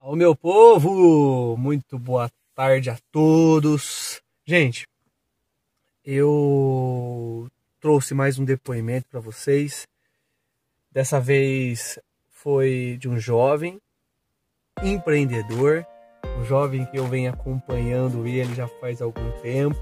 Ô meu povo, muito boa tarde a todos. Gente, eu trouxe mais um depoimento para vocês. Dessa vez foi de um jovem empreendedor, um jovem que eu venho acompanhando ele já faz algum tempo.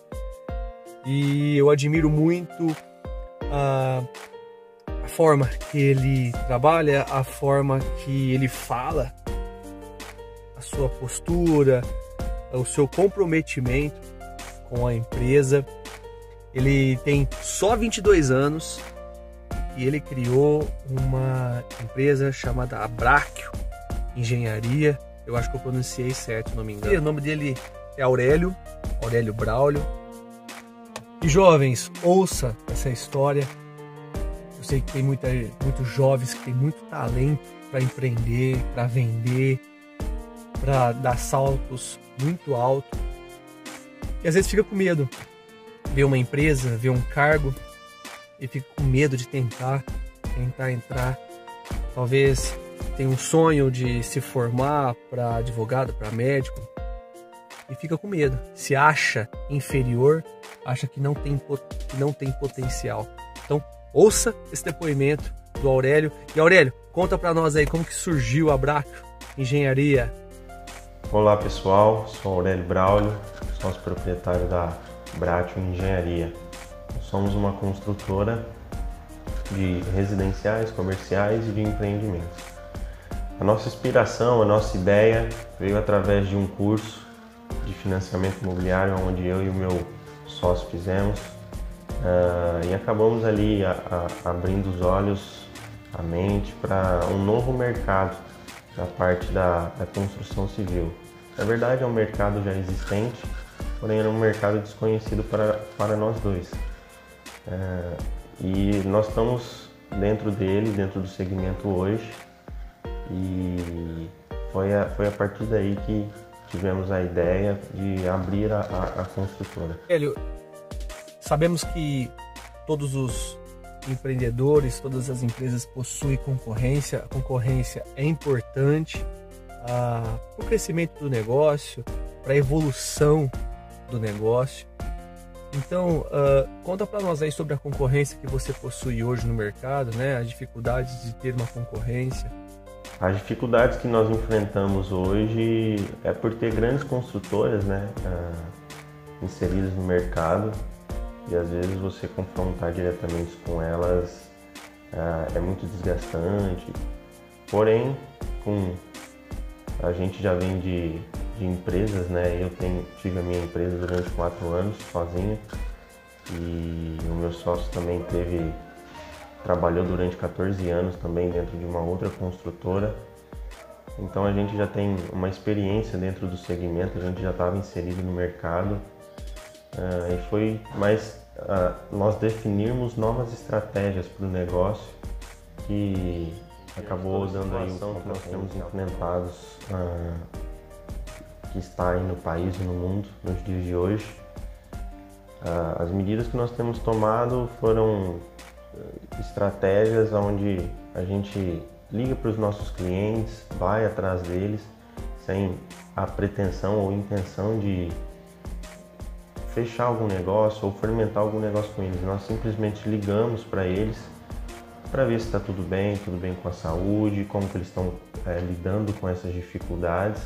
E eu admiro muito a forma que ele trabalha, a forma que ele fala, a sua postura, o seu comprometimento com a empresa. Ele tem só 22 anos e ele criou uma empresa chamada Abráquio Engenharia. Eu acho que eu pronunciei certo, se não me engano. E o nome dele é Aurélio Braulio. E jovens, ouça essa história. Eu sei que tem muitos jovens que têm muito talento para empreender, para vender, para dar saltos muito altos. E às vezes fica com medo. Vê uma empresa, vê um cargo e fica com medo de tentar entrar. Talvez tenha um sonho de se formar para advogado, para médico e fica com medo. Se acha inferior, acha que não tem potencial. Então, ouça esse depoimento do Aurélio. E Aurélio, conta para nós aí como que surgiu a Abráquio Engenharia. Olá pessoal, sou Aurélio Braulio, sócio proprietário da Abráquio Engenharia. Somos uma construtora de residenciais, comerciais e de empreendimentos. A nossa inspiração, a nossa ideia veio através de um curso de financiamento imobiliário onde eu e o meu sócio fizemos e acabamos ali abrindo os olhos, a mente para um novo mercado da parte da construção civil. Na verdade é um mercado já existente, porém era um mercado desconhecido para nós dois. E nós estamos dentro dele, dentro do segmento hoje, e foi a partir daí que tivemos a ideia de abrir a construtora. Aurélio, sabemos que todos os empreendedores, todas as empresas possuem concorrência. A concorrência é importante para o crescimento do negócio, para a evolução do negócio. Então, conta para nós aí sobre a concorrência que você possui hoje no mercado, né? As dificuldades de ter uma concorrência. As dificuldades que nós enfrentamos hoje é por ter grandes construtoras, né, inseridas no mercado, e às vezes você confrontar diretamente com elas é muito desgastante. Porém, a gente já vem de empresas, né? Eu tive a minha empresa durante 4 anos sozinho, e o meu sócio também trabalhou durante 14 anos também dentro de uma outra construtora. Então a gente já tem uma experiência dentro do segmento, a gente já estava inserido no mercado. E foi mais nós definirmos novas estratégias para o negócio que acabou dando aí o que nós temos implementados, que está aí no país e no mundo nos dias de hoje. As medidas que nós temos tomado foram estratégias onde a gente liga para os nossos clientes, vai atrás deles, sem a pretensão ou intenção de fechar algum negócio ou fermentar algum negócio com eles. Nós simplesmente ligamos para eles para ver se está tudo bem com a saúde, como que eles estão lidando com essas dificuldades,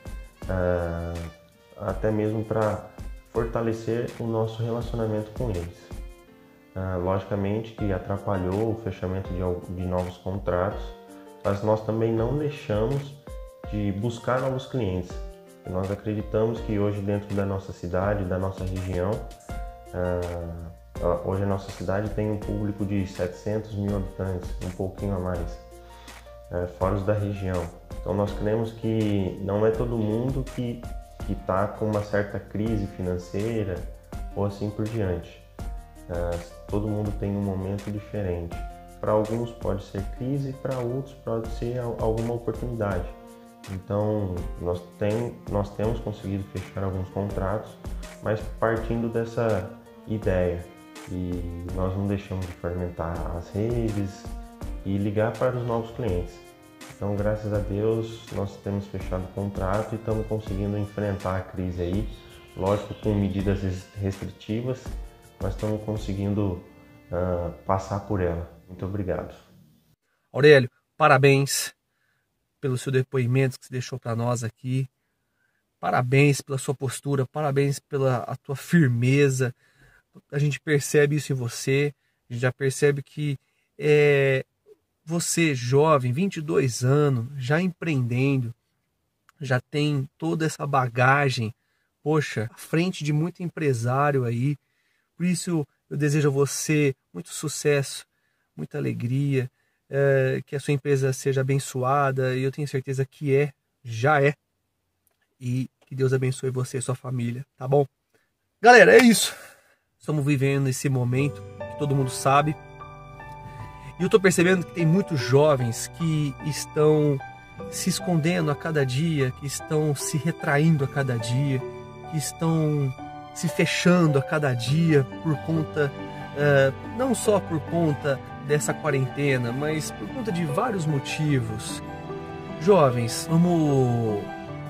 até mesmo para fortalecer o nosso relacionamento com eles. Logicamente que atrapalhou o fechamento de novos contratos, mas nós também não deixamos de buscar novos clientes. Nós acreditamos que hoje dentro da nossa cidade, da nossa região, hoje a nossa cidade tem um público de 700 mil habitantes, um pouquinho a mais, fora os da região. Então nós cremos que não é todo mundo que está com uma certa crise financeira ou assim por diante. Todo mundo tem um momento diferente. Para alguns pode ser crise, para outros pode ser alguma oportunidade. Então, nós temos conseguido fechar alguns contratos, mas partindo dessa ideia. E nós não deixamos de fermentar as redes e ligar para os novos clientes. Então, graças a Deus, nós temos fechado o contrato e estamos conseguindo enfrentar a crise aí. Lógico, com medidas restritivas, mas estamos conseguindo passar por ela. Muito obrigado. Aurélio, parabéns pelo seu depoimento que você deixou para nós aqui. Parabéns pela sua postura, parabéns pela a tua firmeza. A gente percebe isso em você, a gente já percebe que você, jovem, 22 anos, já empreendendo, já tem toda essa bagagem, poxa, à frente de muito empresário aí. Por isso eu desejo a você muito sucesso, muita alegria, que a sua empresa seja abençoada, e eu tenho certeza que já é. E que Deus abençoe você e sua família, tá bom? Galera, é isso. Estamos vivendo esse momento que todo mundo sabe. E eu tô percebendo que tem muitos jovens que estão se escondendo a cada dia, que estão se retraindo a cada dia, que estão se fechando a cada dia por conta, não só por conta dessa quarentena, mas por conta de vários motivos. Jovens, vamos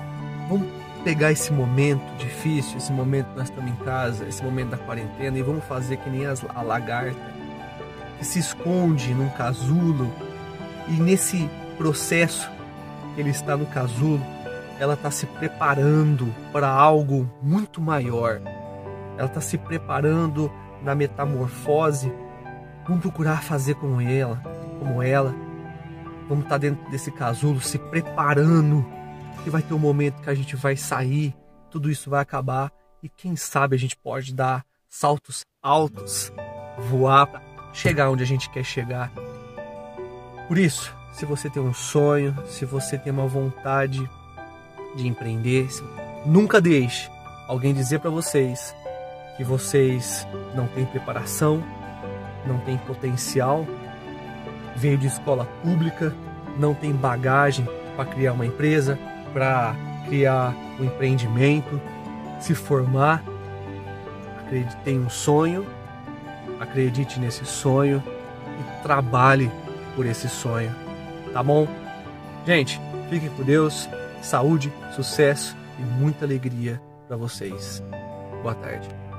pegar esse momento difícil, esse momento que nós estamos em casa, esse momento da quarentena, e vamos fazer que nem a lagarta que se esconde num casulo, e nesse processo que ele está no casulo, ela está se preparando para algo muito maior. Ela está se preparando na metamorfose. Vamos procurar fazer como ela. Vamos estar dentro desse casulo se preparando, que vai ter um momento que a gente vai sair, tudo isso vai acabar, e quem sabe a gente pode dar saltos altos, voar para chegar onde a gente quer chegar. Por isso, se você tem um sonho, se você tem uma vontade de empreender, nunca deixe alguém dizer para vocês que vocês não têm preparação, não têm potencial, veio de escola pública, não tem bagagem para criar uma empresa, para criar um empreendimento, se formar. Acredite em um sonho, acredite nesse sonho e trabalhe por esse sonho, tá bom? Gente, fiquem com Deus, saúde, sucesso e muita alegria para vocês. Boa tarde.